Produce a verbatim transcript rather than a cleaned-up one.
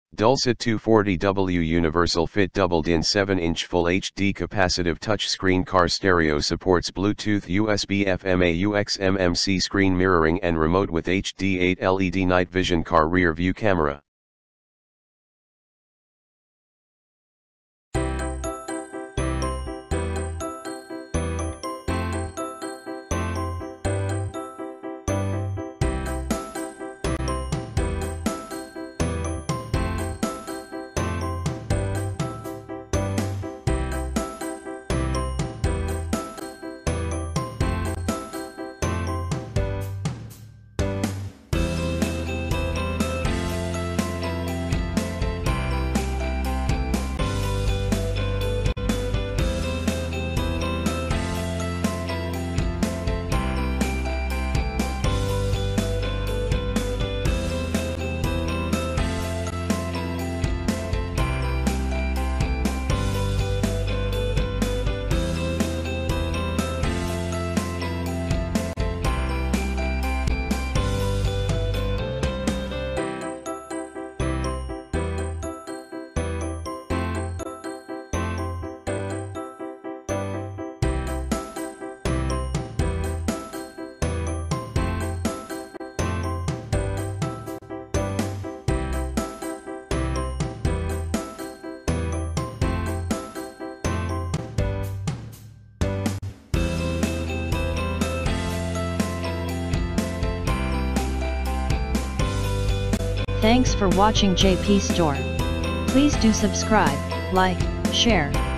DULCET two forty W Universal Fit Doubled-in seven inch Full H D Capacitive Touchscreen Car Stereo supports Bluetooth U S B F M A U X M M C screen mirroring and remote with H D eight L E D night vision car rear view camera. Thanks for watching J P Store. Please do subscribe, like, share,